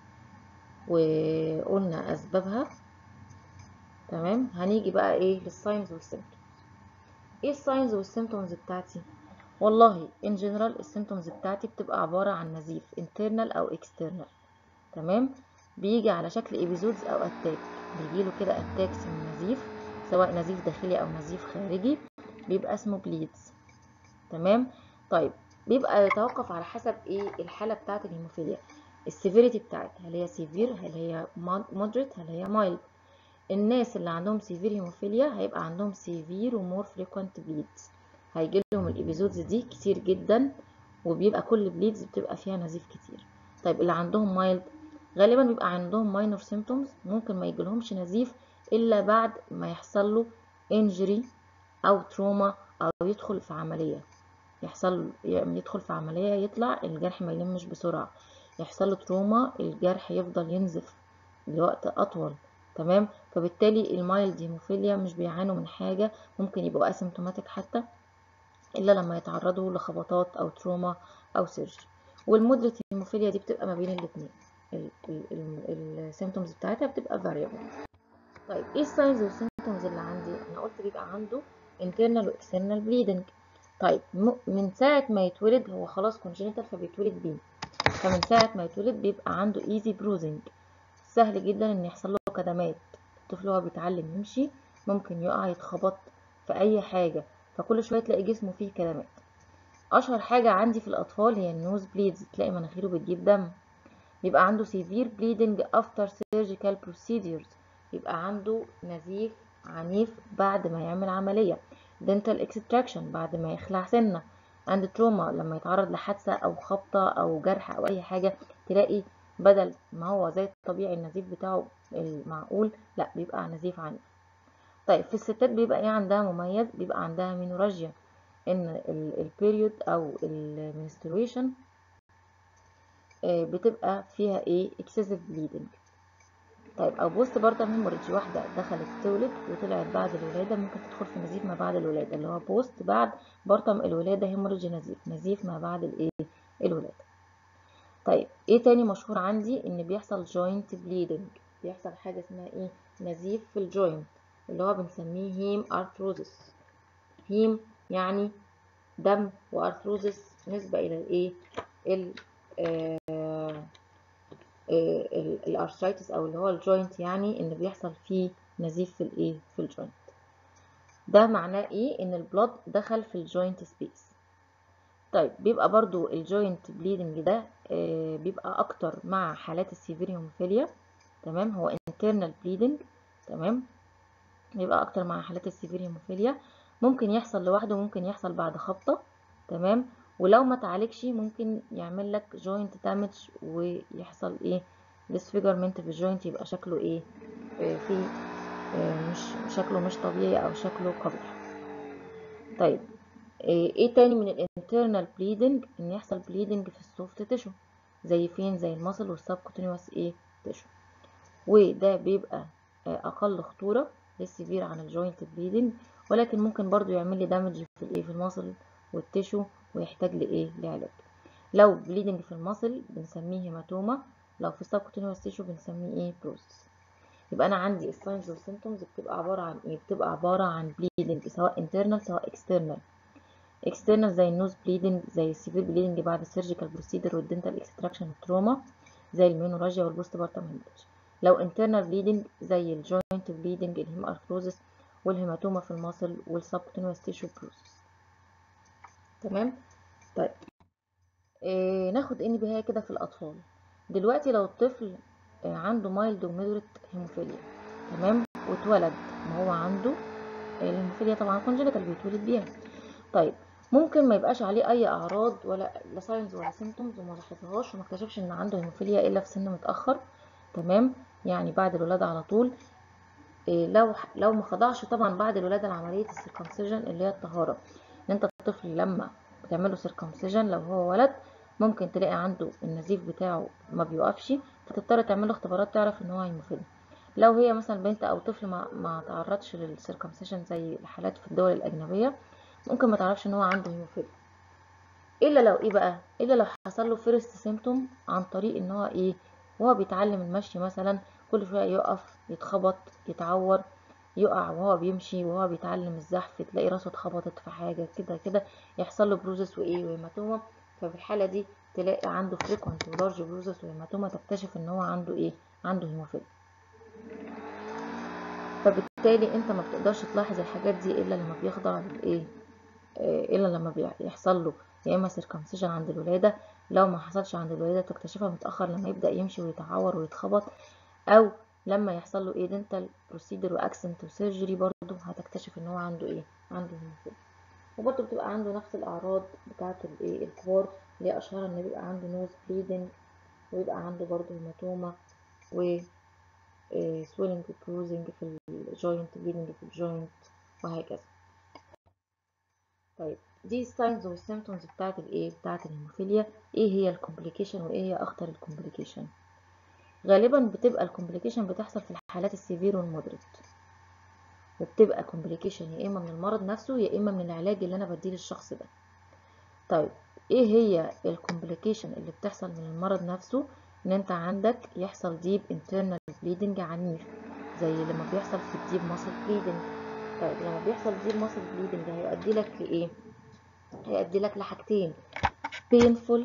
وقلنا اسبابها، تمام. هنيجي بقى ايه للساينز والسيمتومز. ايه الساينز والسيمتومز بتاعتي؟ والله ان جنرال السيمتومز بتاعتي بتبقى عبارة عن نزيف internal او external، تمام، بيجي على شكل ايبيزودز او اتاك، بيجيله كده اتاكس من نزيف، سواء نزيف داخلي او نزيف خارجي، بيبقى اسمه بليدز، تمام. طيب بيبقى يتوقف على حسب ايه الحالة بتاعت الهيموفيليا، السيفيريتي بتاعتها، هل هي سيفير، هل هي مودريت، هل هي مايلد. الناس اللي عندهم سيفير هيموفيليا هيبقى عندهم سيفير ومور فريكوينت بليدز، هيجي لهم الابيزودز دي كتير جدا، وبيبقى كل بليدز بتبقى فيها نزيف كتير. طيب اللي عندهم مايلد غالبا بيبقى عندهم ماينور سيمتومز، ممكن ما يجيلهمش نزيف الا بعد ما يحصل له انجري او تروما، او يدخل في عمليه، يدخل في عمليه يطلع الجرح ما يلمش بسرعه، يحصل له تروما الجرح يفضل ينزف لوقت اطول، تمام. فبالتالي المايلد هيموفيليا مش بيعانوا من حاجه، ممكن يبقوا اسيمتوماتيك حتى الا لما يتعرضوا لخبطات او تروما او سيرجري. والمودريت هيموفيليا دي بتبقى ما بين الاثنين، السيمتومز بتاعتها بتبقى فاريبل. طيب ايه الساينز والسيمتومز اللي عندي؟ انا قلت بيبقى عنده internal و external bleeding. طيب من ساعة ما يتولد هو خلاص congenital فبيتولد بيه، فمن ساعة ما يتولد بيبقى عنده easy bruising، سهل جدا ان يحصل له كدمات. الطفل وهو بيتعلم يمشي ممكن يقع يتخبط في اي حاجة، فكل شوية تلاقي جسمه فيه كدمات. اشهر حاجة عندي في الاطفال هي النوز بليدز، تلاقي مناخيره بتجيب دم. بيبقى عنده severe bleeding after surgical procedures، يبقى عنده نزيف عنيف بعد ما يعمل عملية. dental extraction بعد ما يخلع سنة. عند تروما لما يتعرض لحادثة أو خبطة أو جرح أو أي حاجة، تلاقي بدل ما هو زي الطبيعي النزيف بتاعه المعقول، لا بيبقى نزيف عنيف. طيب في الستات بيبقى ايه عندها مميز؟ بيبقى عندها مينوراجيا، ان البيريود او المنسترويشن بتبقى فيها ايه excessive bleeding. طيب او بوست بارتم هيموريدج، واحده دخلت تولد وطلعت بعد الولاده ممكن تدخل في نزيف ما بعد الولاده، اللي هو بوست بعد بارتم الولاده هيموريدج، نزيف ما بعد الايه الولاده. طيب ايه تاني مشهور عندي؟ ان بيحصل جوينت بليدنج، بيحصل حاجه اسمها ايه نزيف في الجوينت، اللي هو بنسميه هيم ارثروزس. هيم يعني دم، وارثروزس نسبه الى الايه الارثرايتس او اللي هو الجوينت، يعني ان بيحصل فيه نزيف في الايه في الجوينت. ده معناه ايه؟ ان البلاد دخل في الجوينت سبيس. طيب بيبقى برضو الجوينت بليدنج ده بيبقى اكتر مع حالات السيفير هيموفيليا، تمام، هو internal bleeding، تمام، بيبقى اكتر مع حالات السيفير هيموفيليا، ممكن يحصل لوحده وممكن يحصل بعد خبطة، تمام، ولو ما تعالجش ممكن يعمل لك جوينت دامج ويحصل ايه disfigurement في الجوينت، يبقى شكله ايه في مش شكله مش طبيعي او شكله قبيح. طيب ايه تاني من الانترنال بليدنج؟ ان يحصل بليدنج في السوفت تيشو، زي فين؟ زي المصل والسبكوتينيوس ايه تيشو، وده بيبقى اقل خطوره للسيفير عن الجوينت بليدنج، ولكن ممكن برضو يعمل لي دامج في الايه في المصل والتيشو ويحتاج لايه لعلاج. لو بليدنج في المصل بنسميه هيماتوما، لو في السبكوتينيوس تيشو بنسميه ايه بروسس. يبقى انا عندي الساينز والسيمتومز بتبقى عباره عن ايه؟ بتبقى عباره عن بليدنج سواء انترنال سواء اكسترنال. اكسترنال زي النوز بليدنج، زي السيفير بليدنج بعد السيرجيكال بروسيدر والدنتال اكستراكشن والتروما، زي المينوراجيا والبوست بارتم هيموريدج. لو انترنال بليدنج زي الجوينت بليدنج، الهيم ارثروزس والهيماتوما في الماسل والسبكوتينيوس تيشو بروسس، تمام. طيب ناخد ان بهاية كده في الاطفال. دلوقتي لو الطفل عنده مايلد ومودريت هيموفيليا، تمام، واتولد ما هو عنده الهيموفيليا طبعا كونجنتال بيتولد بيها. طيب ممكن ما يبقاش عليه اي اعراض ولا لا ساينز ولا سيمتومز وما لاحظهاش وما اكتشفش ان عنده هيموفيليا الا في سن متاخر، تمام، يعني بعد الولاده على طول. لو ما خضعش طبعا بعد الولاده لعمليه السيركمسيجن اللي هي الطهاره، ان انت الطفل لما بتعمله سيركمسيجن لو هو ولد ممكن تلاقي عنده النزيف بتاعه ما بيوقفش، فتضطر تعمل له اختبارات تعرف ان هو هيموفيليا. لو هي مثلا بنت او طفل ما تعرضش للسيركمسيشن زي الحالات في الدول الاجنبيه، ممكن ما تعرفش ان هو عنده هيموفيليا، الا لو ايه بقى، الا لو حصل له فيرست سيمتوم عن طريق ان هو ايه، وهو بيتعلم المشي مثلا كل شويه يقف، يتخبط، يتعور، يقع وهو بيمشي، وهو بيتعلم الزحف تلاقي راسه اتخبطت في حاجه كده كده، يحصل له بروزس وايه وهيماتوما. ففي الحاله دي تلاقي عنده فريكوانت ولارج بروزس وهيماتوما، تكتشف ان هو عنده ايه، عنده هيموفيليا. فبالتالي انت ما بتقدرش تلاحظ الحاجات دي الا لما بيخضع للايه، الا لما بيحصل له يا اما سيركمسيشن عند الولاده، لو ما حصلش عند الولاده تكتشفها متاخر لما يبدا يمشي ويتعور ويتخبط، او لما يحصل له ايه دنتال بروسيدر واكسنت وسيرجري برضه هتكتشف ان هو عنده ايه، عنده هيموفيليا. وبرضه بتبقى عنده نفس الاعراض بتاعه الايه الكبار، اللي هي اشهرها ان بيبقى عنده نوز بليدنج، ويبقى عنده برضه هيماتوما، و سويلنج وبروزنج في الجوينت، بليدنج في الجوينت، وهكذا. طيب دي الساينز والسيمتومز بتاعت الايه، بتاعت الهيموفيليا. ايه هي الكومبليكيشن وايه هي اخطر الكومبليكيشن؟ غالبا بتبقى الكومبليكيشن بتحصل في الحالات السيفير والمودريت، وبتبقى كومبليكيشن يا اما من المرض نفسه يا اما من العلاج اللي انا بديه للشخص ده. طيب ايه هي الكومبليكيشن اللي بتحصل من المرض نفسه؟ ان انت عندك يحصل ديب انترنال بليدنج عنيف، زي لما بيحصل في الديب ماسل بليدنج. طيب لما بيحصل ديب ماسل بليدنج هيؤدي لك لايه؟ هيؤدي لك لحاجتين: painful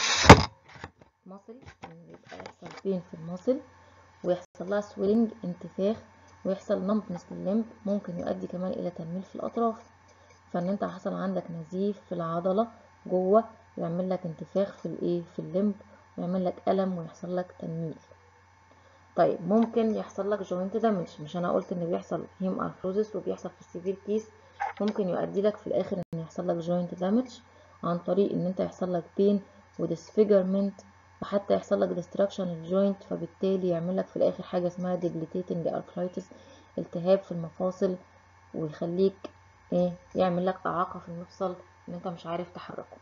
muscle، ان يبقى يحصل pain في المصل، ويحصل لها swelling انتفاخ، ويحصل numbness لللمب، ممكن يؤدي كمان الى تنميل في الاطراف. فان انت حصل عندك نزيف في العضله جوه، يعمل لك انتفاخ في الايه، في اللمب، ويعمل لك الم ويحصل لك تنميل. طيب ممكن يحصل لك جوينت دامج، مش انا قلت ان بيحصل هيم ارثروزس وبيحصل في السيفير كيس، ممكن يؤدي لك في الاخر ان يحصل لك جوينت دامج عن طريق ان انت يحصل لك بين وديسفيجرمنت، وحتى يحصل لك ديستراكشن للجوينت، فبالتالي يعمل لك في الاخر حاجه اسمها ديبليتيتنج ارثرايتس، التهاب في المفاصل، ويخليك ايه، يعمل لك اعاقه في المفصل ان انت مش عارف تحركه.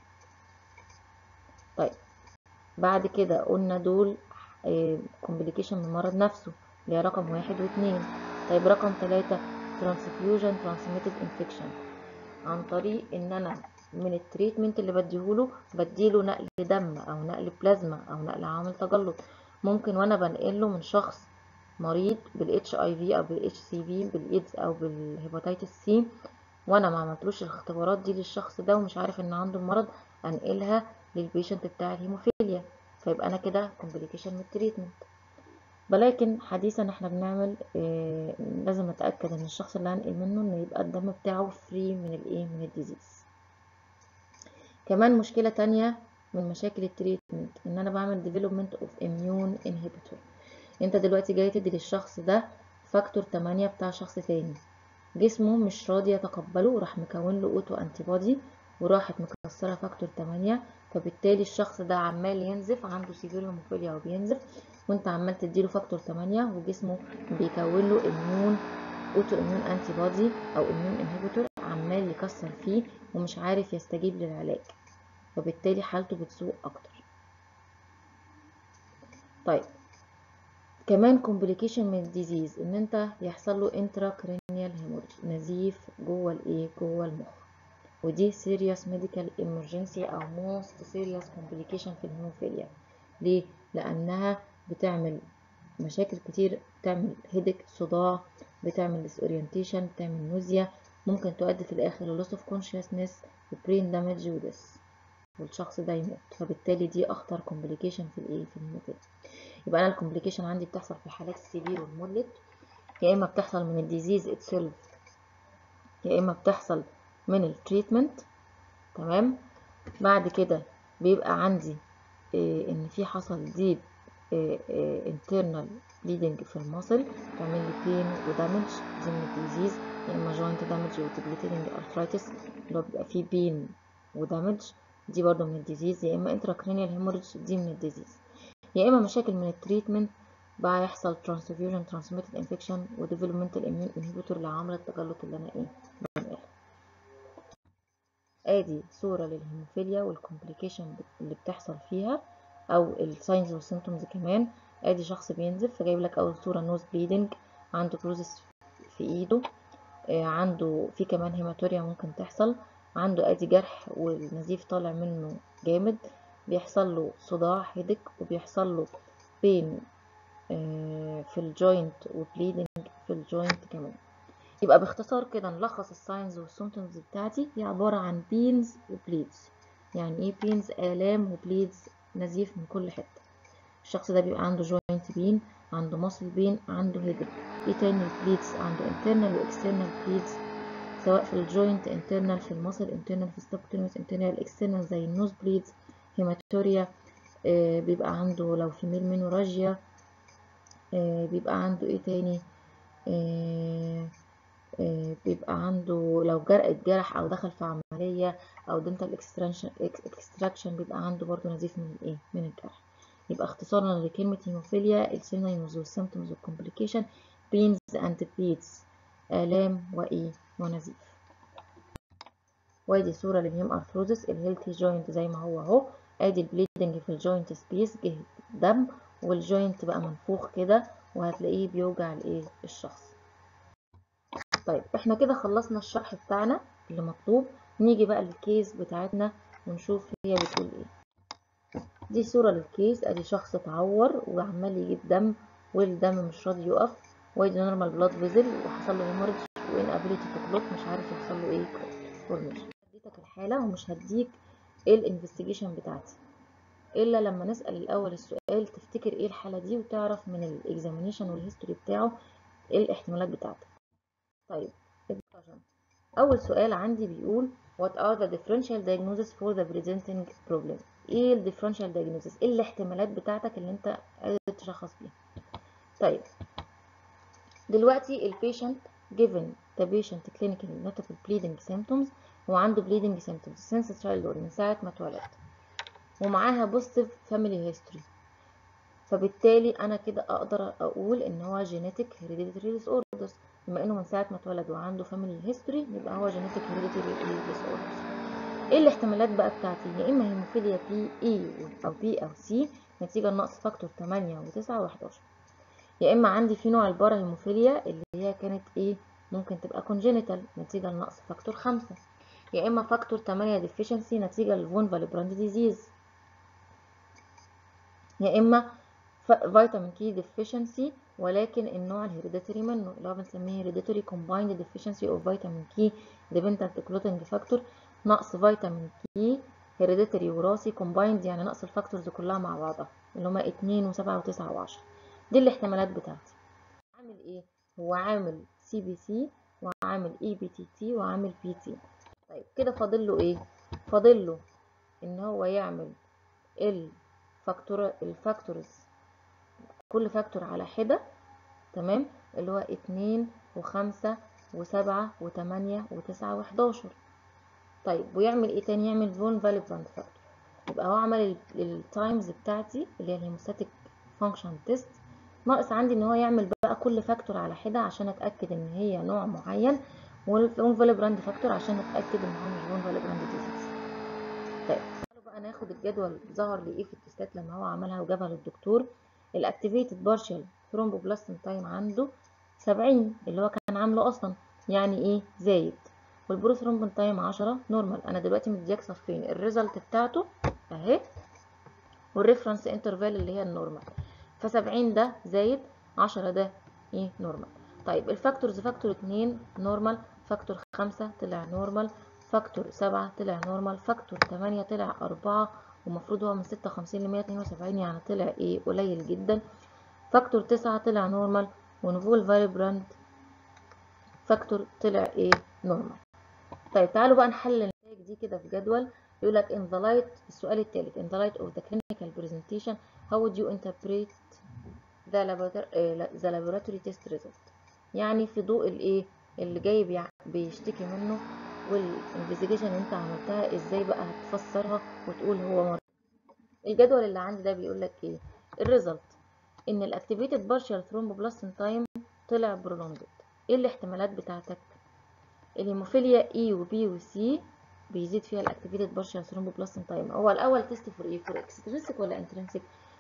طيب بعد كده قلنا دول كومبليكيشن من المرض نفسه، اللي هي رقم 1 و2. طيب رقم 3 ترانسفيوجن ترانسميتد انفكشن، عن طريق ان انا من التريتمنت اللي بديهوله بديله نقل دم او نقل بلازما او نقل عوامل تجلط. ممكن وانا بنقله من شخص مريض بالاتش اي في او بالاتش سي في بالايدز او بالهيباتيتس سي، وانا ما عملتلوش الاختبارات دي للشخص ده ومش عارف ان عنده المرض، انقلها للبيشنت بتاع الهيموفيليا، فيبقى انا كده كومبليكيشن من التريتمنت. ولكن حديثا احنا بنعمل لازم اتاكد ان الشخص اللي هنقل منه ان يبقى الدم بتاعه فري من الايه، من الديزيز. كمان مشكله تانية من مشاكل التريتمنت ان انا بعمل development of immune inhibitor. انت دلوقتي جاي تدي للشخص ده فاكتور 8 بتاع شخص تاني، جسمه مش راضي يتقبله، راح مكون له اوتو انتي بودي وراحت مكسره فاكتور 8، فبالتالي الشخص ده عمال ينزف، عنده سيفير هيموفيليا وبينزف، وانت عمال تديله فاكتور 8 وجسمه بيكون له اوتو اميون انتي بودي او اميون انهبيتور، عمال يكسر فيه ومش عارف يستجيب للعلاج، فبالتالي حالته بتسوء اكتر. طيب كمان كومبليكيشن من الديزيز ان انت يحصل له intracranial hemorrhage، نزيف جوه الايه، جوه المخ، ودي serious medical emergency او most serious complication في الهيموفيليا. ليه؟ لانها بتعمل مشاكل كتير، بتعمل هيدك، صداع، بتعمل disorientation، بتعمل نوزيا، ممكن تؤدي في الاخر ل loss of consciousness وبرين دامج ودس، والشخص ده يموت. فبالتالي دي اخطر كومبليكيشن في الايه، في الهيموفيليا. يبقى انا الكومبليكيشن عندي بتحصل في الحالات السيفير والمودلت، يا اما بتحصل من الديزيز اتسيلف يا اما بتحصل من التريتمنت. تمام. بعد كده بيبقى عندي ان في حصل ديب internal bleeding في المصل، تعمل لي بين ودامج، دي من الديزيز، يا اما جوينت دامج وتبليتينج ارثرايتس اللي هو بيبقى فيه بين ودامج، دي برضه من الديزيز، يا اما intracranial hemorrhage، دي من الديزيز. يا اما مشاكل من التريتمنت بقى يحصل transfusion transmitted infection و developmental immune inhibitor لعمل التجلط اللي انا ايه بنقلها. ادي صورة للهيموفيليا والكومبليكيشن اللي بتحصل فيها او الساينز والسيمتومز كمان. ادي شخص بينزف، فجايب لك اول صورة نوز بليدنج، عنده بروزس في ايده، عنده في كمان هيماتوريا ممكن تحصل، عنده ادي جرح والنزيف طالع منه جامد، بيحصل له صداع هيدك، وبيحصل له بين في الجوينت وبليدنج في الجوينت كمان. يبقى باختصار كده نلخص الساينز والسيمبتومز بتاعتي، هي عبارة عن بينز وبليدز. يعني ايه بينز؟ آلام، وبليدز نزيف من كل حتة. الشخص ده بيبقى عنده جوينت بين، عنده ماسل بين، عنده هيدك. ايه تاني البليدز؟ عنده internal و external بليدز، سواء في الجوينت internal، في الماسل internal، في السبكتينوس internal، external زي النوز بليدز، هيماتوريا، بيبقى عنده لو في مينوراجيا، بيبقى عنده ايه تاني، بيبقى عنده لو اتجرح او دخل في عملية او دنتال اكستراكشن، بيبقى عنده برضو نزيف من الايه، من الجرح. يبقى اختصارا لكلمة هيموفيليا، السينونيمز والسيمبتومز والكومبليكيشن، بينز اند بليدز، آلام وايه، ونزيف. وادي صورة للهيم ارثروزس، الهيلثي جوينت زي ما هو اهو، ادي البليدنج في الجوينت سبيس، جه دم والجوينت بقى منفوخ كده، وهتلاقيه بيوجع الايه، الشخص. طيب احنا كده خلصنا الشرح بتاعنا اللي مطلوب، نيجي بقى للكيس بتاعتنا ونشوف هي بتقول ايه. دي صورة للكيس، ادي شخص اتعور وعمال يجيب دم والدم مش راضي يقف، وادي نورمال بلاد فيزل وحصل له هيموريدج وان ابيليتي تو كلوت، مش عارف يحصل له ايه فورميشن. اديتك الحالة ومش هديك ايه الانفستيجيشن بتاعتي الا لما نسأل الاول السؤال تفتكر ايه الحالة دي، وتعرف من الاكزامينيشن والهيستوري بتاعه ايه الاحتمالات بتاعتك. طيب أول سؤال عندي بيقول what are the differential diagnosis for the presenting problem؟ ايه ال differential diagnosis؟ ايه الاحتمالات بتاعتك اللي انت قادر تشخص بيها؟ طيب دلوقتي ال patient given the patient clinically notable bleeding symptoms، هو عنده bleeding symptoms since childhood، من ساعة ما اتولد، ومعاها positive family history، فبالتالي انا كده اقدر اقول ان هو genetic hereditary disorders، بما انه من ساعه ما اتولد وعنده family history يبقى هو genetic hereditary disorders. ايه الاحتمالات بقى بتاعتي؟ يا اما هيموفيليا بي اي او بي او سي نتيجه لنقص فاكتور 8 و9 و11، يا اما عندي في نوع البارا هيموفيليا اللي هي كانت ايه، ممكن تبقى congenital نتيجه لنقص فاكتور 5، يا اما فاكتور 8 deficiency نتيجه للفون فالبراند ديزيز، يا اما فيتامين كي ديفيشنسي ولكن النوع الهيريديتري منه اللي هو بنسميه هيريديتري كومبايند ديفيشنسي اوف فيتامين كي ديبندنت كلوتنج فاكتور، نقص فيتامين كي هيريديتري وراثي كومبايند، يعني نقص الفاكتورز كلها مع بعضها اللي هما 2 و7 و9 و10. دي الاحتمالات بتاعتي. عامل ايه؟ هو عامل سي بي سي وعامل اي بي تي تي وعامل بي تي. طيب كده فاضل له ايه؟ فاضل له ان هو يعمل الفاكتورز كل فاكتور على حدة، تمام، اللي هو 2 و5 و7 و8 و9 و11. طيب ويعمل ايه تاني؟ يعمل فون فاليبراند فاكتور. يبقى هو عمل التايمز بتاعتي اللي هي الهيموستاتيك فانكشن تيست، ناقص عندي ان هو يعمل بقى كل فاكتور على حدة عشان اتاكد ان هي نوع معين، والفون فاليبراند فاكتور عشان اتاكد ان هو مش فون فاليبراند ديزيز. طيب تعالوا بقى ناخد الجدول ظهر لي ايه في التستات لما هو عملها وجابها للدكتور. الاكتيفيتد بارشال ثرومبوبلاستين تايم عنده 70 اللي هو كان عامله اصلا، يعني ايه زايد، والبروثرومبين تايم 10 نورمال. انا دلوقتي مدياك صفين الريزلت بتاعته اهي والريفرنس انترفال اللي هي النورمال، ف70 ده زايد، 10 ده ايه نورمال. طيب الفاكتورز، فاكتور 2 نورمال، فاكتور 5 طلع نورمال، فاكتور 7 طلع نورمال، فاكتور 8 طلع 4 ومفروض هو من 56 ل 172 يعني طلع ايه قليل جدا، فاكتور 9 طلع نورمال، ونفول فاليبراند فاكتور طلع ايه نورمال. طيب تعالوا بقى نحلل النتائج دي كده في جدول. يقول لك in the light، السؤال الثالث in the light of the clinical presentation how would you interpret the laboratory test result؟ يعني في ضوء الايه اللي جاي بيشتكي منه والانفستيجيشن اللي انت عملتها، ازاي بقى هتفسرها وتقول هو مرض. الجدول اللي عندي ده بيقول لك ايه الريزلت، ان الاكتيفيتد بارشال ثرومبوبلاستين تايم طلع برولونجد. ايه الاحتمالات بتاعتك؟ الهيموفيليا اي وبي وسي بيزيد فيها الاكتيفيتد بارشال ثرومبوبلاستين تايم. هو الاول تيست فور ايه، فور اكسترينسيك ولا انترنسيك؟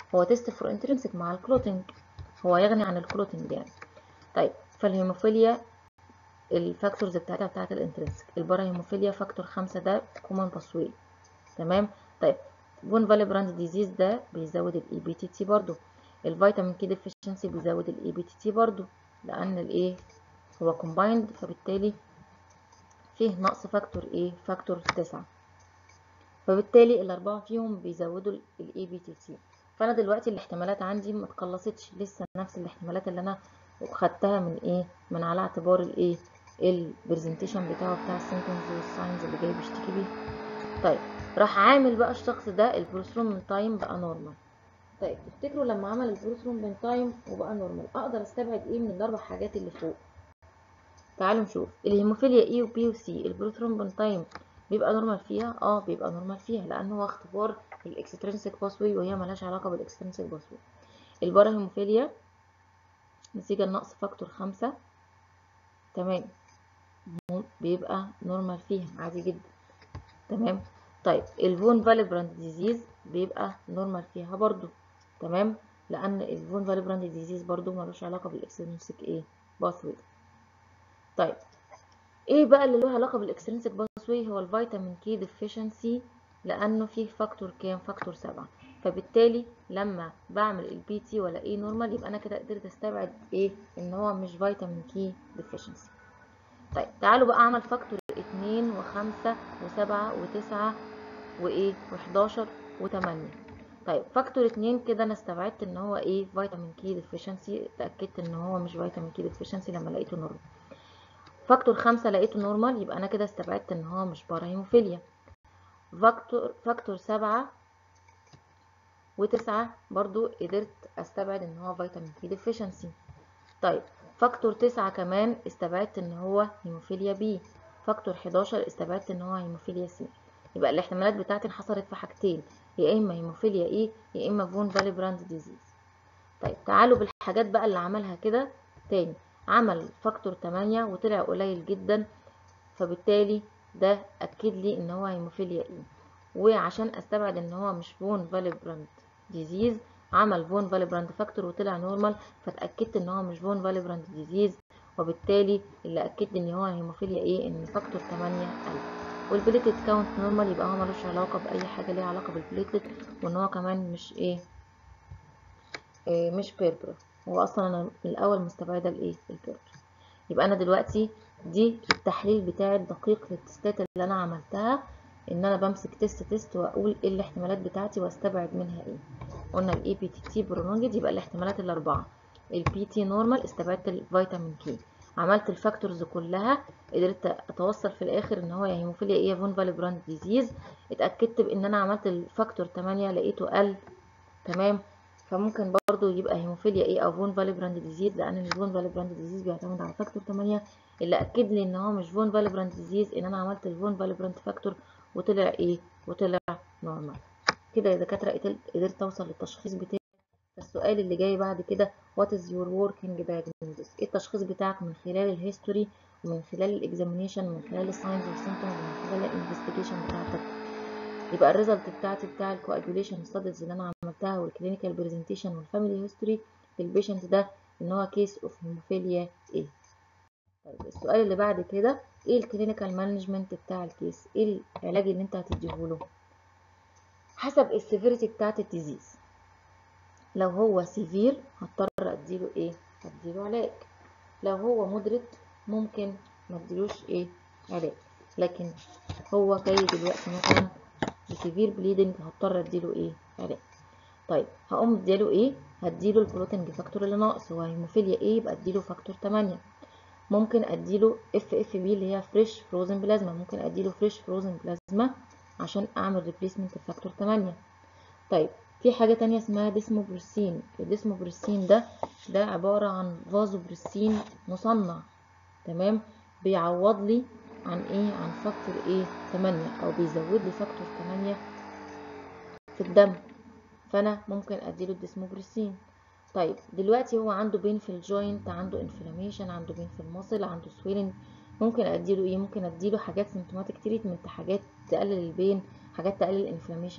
هو تيست فور انترنسك مع الكلوتنج، هو يغني عن الكلوتنج يعني. طيب فالهيموفيليا الفاكتورز بتاعتها بتاعت الانترنسك، البارا هيموفيليا فاكتور 5 ده كومن باسوي. تمام. طيب فون فاليبراند ديزيز ده بيزود الاي بي تي تي برضو، الفيتامين كي ديفيشنسي بيزود الاي بي تي تي برضو، لان الايه هو كومبايند، فبالتالي فيه نقص فاكتور ايه، فاكتور 9، فبالتالي الاربعه فيهم بيزودوا الاي بي تي تي. فانا دلوقتي الاحتمالات عندي ما اتقلصتش، لسه نفس الاحتمالات اللي انا خدتها من ايه، من على اعتبار الايه البرزنتيشن بتاعه بتاع السيمبتومز والساينز اللي جاي بيشتكي بيه. طيب راح عامل بقى الشخص ده البروثرومبين تايم بقى نورمال. طيب تفتكروا لما عمل البروثرومبين تايم وبقى نورمال اقدر استبعد ايه من الاربع حاجات اللي فوق؟ تعالوا نشوف. الهيموفيليا اي وبي وسي البروثرومبين تايم بيبقى نورمال فيها، بيبقى نورمال فيها لانه هو اختبار الاكسترنسيك باسوي وهي ملهاش علاقه بالاكسترنسيك باسوي. البارا هيموفيليا نتيجه لنقص فاكتور 5 تمام بيبقى نورمال فيها عادي جدا. تمام. طيب الفون فاليبراند ديزيز بيبقى نورمال فيها برضو. تمام، لان الفون فاليبراند ديزيز برضو ملوش علاقه بالاكسترنسيك ايه باثوي. طيب ايه بقى اللي له علاقه بالاكسترنسيك باثوي؟ هو الفيتامين كي ديفيشنسي، لانه فيه فاكتور كام، فاكتور 7، فبالتالي لما بعمل البي تي ولا ايه نورمال يبقى انا كده قدرت استبعد ايه، ان هو مش فيتامين كي ديفيشنسي. طيب تعالوا بقى اعمل فاكتور 2 و5 و7 و9 وايه و11 و8. طيب فاكتور 2 كده انا استبعدت ان هو ايه فيتامين كي ديفيشنسي، اتاكدت ان هو مش فيتامين كي ديفيشنسي لما لقيته نورمال. فاكتور 5 لقيته نورمال يبقى انا كده استبعدت ان هو مش بارا هيموفيليا. فاكتور 7 و9 برضو قدرت استبعد ان هو فيتامين كي ديفيشنسي. طيب فاكتور 9 كمان استبعدت ان هو هيموفيليا بي. فاكتور 11 استبعدت ان هو هيموفيليا سي. يبقى الاحتمالات بتاعتي انحصرت في حاجتين، يا اما هيموفيليا ايه يا اما فون فاليبراند ديزيز. طيب تعالوا بالحاجات بقى اللي عملها كده تاني. عمل فاكتور 8 وطلع قليل جدا، فبالتالي ده اكد لي ان هو هيموفيليا ايه. وعشان استبعد ان هو مش فون فاليبراند ديزيز عمل فون فاليبراند فاكتور وطلع نورمال، فاتاكدت ان هو مش فون فاليبراند ديزيز، وبالتالي اللي اكد ان هو هيموفيليا ايه ان فاكتور 8 قل. والبليتلت كاونت نورمال، يبقى هو ملوش علاقه باي حاجه ليها علاقه بالبليتلت، وان هو كمان مش مش بيربر. هو اصلا انا من الاول مستبعده الايه البيربر. يبقى انا دلوقتي دي التحليل بتاعي الدقيق للتستات اللي انا عملتها، ان انا بمسك تيست واقول ايه الاحتمالات بتاعتي واستبعد منها ايه. قلنا الاي بي تي تي برونجد يبقى الاحتمالات الاربعه، البي تي نورمال استبعدت الفيتامين كي، عملت الفاكتورز كلها قدرت اتوصل في الاخر ان هو يا هيموفيليا ايه فون فاليبراند ديزيز. اتاكدت بان انا عملت الفاكتور 8 لقيته قل. تمام، فممكن برضو يبقى هيموفيليا ايه او فون فاليبراند ديزيز، لان الفون فاليبراند ديزيز بيعتمد على فاكتور 8. اللي اكد لي ان هو مش فون فاليبراند ديزيز ان انا عملت الفون فاليبراند فاكتور وطلع ايه، وطلع نورمال. كده يا دكاتره قدرت اوصل للتشخيص بتاعي. السؤال اللي جاي بعد كده what is your working diagnosis، ايه التشخيص بتاعك من خلال الهيستوري ومن خلال الاكزامينيشن ومن خلال الساينز والسيمبتومز ومن خلال الانفستيجيشن بتاعتك. يبقى الريزلت بتاعتي بتاع الكواجوليشن ستاديز اللي انا عملتها والكلينيكال برزنتيشن والفاميلي هيستوري للبيشنت ده ان هو كيس اوف هيموفيليا ايه. طيب السؤال اللي بعد كده ايه الكلينيكال مانجمنت بتاع الكيس، ايه العلاج اللي انت هتديهوله حسب السيفيريتي بتاعت الديزيز. لو هو سيفير هضطر اديله ايه، هديله علاج. لو هو مودريت ممكن ما اديلوش ايه علاج، لكن هو جاي دلوقتي مثلا بسيفير بليدنج هضطر اديله ايه علاج. طيب هقوم اديله ايه، هديله الكلوتنج فاكتور اللي ناقص، هو هيموفيليا ايه يبقى اديله فاكتور 8. ممكن اديله اف اف بي اللي هي فريش فروزن بلازما، ممكن اديله فريش فروزن بلازما عشان اعمل ريبليسمنت لفاكتور 8. طيب في حاجة تانية اسمها ديسموبرسين. الديسموبرسين ده عبارة عن فازوبرسين مصنع. تمام، بيعوض لي عن ايه، عن فاكتور ايه 8 او بيزود لي فاكتور 8 في الدم، فانا ممكن اديله الديسموبرسين. طيب دلوقتي هو عنده بين في الجوينت، عنده انفلاميشن، عنده بين في المصل، عنده سويلنج، ممكن اديله ايه، ممكن اديله حاجات سيمتوماتيك تريتمنت، حاجات تقلل البين، حاجات تقلل الانفلاميشن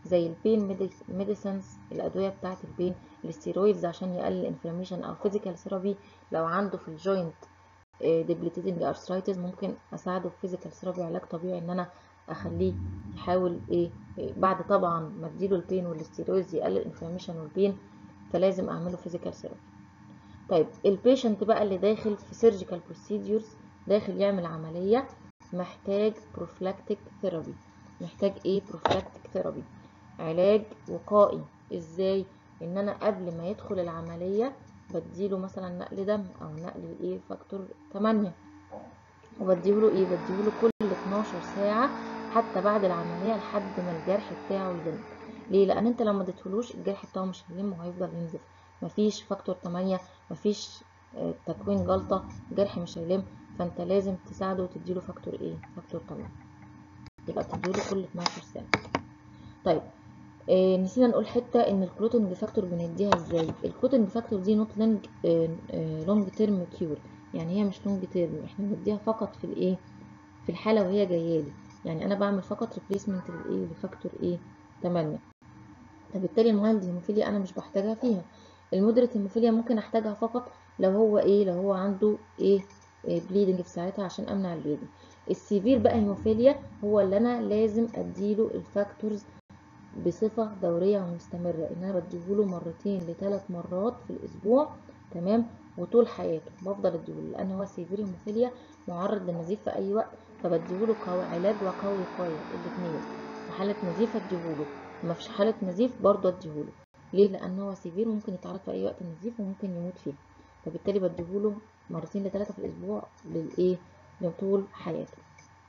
زي البين ميديسنز، الادويه بتاعه البين، الستيرويدز عشان يقلل الانفلاميشن، او فيزيكال ثيرابي لو عنده في الجوينت ديبليتيتنج ارثرايتس ممكن اساعده بفيزيكال ثيرابي، علاج طبيعي ان انا اخليه يحاول بعد طبعا ما اديله البين والستيرويدز يقلل الانفلاميشن والبين، فلازم اعمله فيزيكال ثيرابي. طيب البيشنت بقى اللي داخل في سيرجيكال بروسيديورز، داخل يعمل عمليه، محتاج بروفلاكتيك ثيرابي. محتاج بروفلاكتيك ثيرابي، علاج وقائي. ازاي؟ ان انا قبل ما يدخل العمليه بديله مثلا نقل دم او نقل فاكتور 8، وبديله بديله كل 12 ساعه حتى بعد العمليه لحد ما الجرح بتاعه يلم. ليه؟ لان انت لو ما اديتهولوش الجرح بتاعه مش هيلم وهيفضل ينزف، مفيش فاكتور 8، مفيش تكوين جلطه، الجرح مش هيلم. فانت لازم تساعده وتديله فاكتور فاكتور 8، يبقى تديله كل 12 ساعه. طيب نسينا نقول حته ان الكلوتنج فاكتور بنديها ازاي. الكلوتنج فاكتور دي نوت لونج تيرم كيور، يعني هي مش لونج تيرم، احنا بنديها فقط في في الحاله وهي جايه لي، يعني انا بعمل فقط ريبليسمنت لفاكتور 8. فبالتالي المايلد هيموفيليا انا مش بحتاجها فيها. المودريت هيموفيليا ممكن احتاجها فقط لو هو لو هو عنده بليدنج في ساعتها عشان امنع البليدنج. السيفير بقى هيموفيليا هو اللي انا لازم اديله الفاكتورز بصفة دورية ومستمرة، ان انا بديهوله 2 ل3 مرات في الاسبوع، تمام، وطول حياته بفضل اديهوله، لان هو سيفير هيموفيليا معرض للنزيف في اي وقت، فبديهوله علاج وقوي وقوي الاثنين. في حالة نزيف اديهوله، ما فيش حالة نزيف برضه اديهوله. ليه؟ لان هو سيفير ممكن يتعرض في اي وقت النزيف وممكن يموت فيه، فبالتالي بديهوله 2 ل3 في الاسبوع لطول حياته،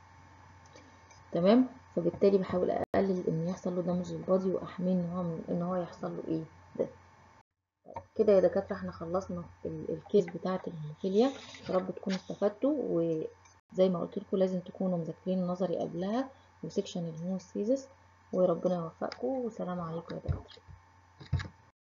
تمام. فبالتالي بحاول اقلل ان يحصل له دامج للبادي واحميه ان هو يحصل له ده. كده يا دكاتره احنا خلصنا الكيس بتاعه الهيموفيليا، يا رب تكونوا استفدتوا، وزي ما قلت لكم لازم تكونوا مذاكرين النظري قبلها وسيكشن الهيموستيزس، وربنا يوفقكم، وسلام عليكم يا دكاتره.